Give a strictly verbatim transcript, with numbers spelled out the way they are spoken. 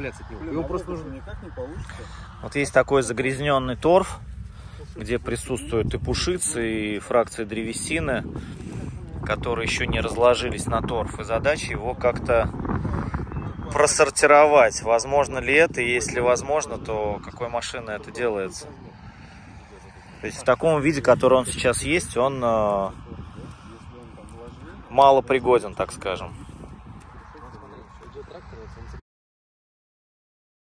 избавляться от него. Его просто нужно... никак не получится. Вот есть такой загрязненный торф, где присутствуют и пушицы, и фракции древесины, которые еще не разложились на торф. И задача его как-то просортировать. Возможно ли это? И если возможно, то какой машиной это делается? То есть в таком виде, который он сейчас есть, он э, мало пригоден, так скажем.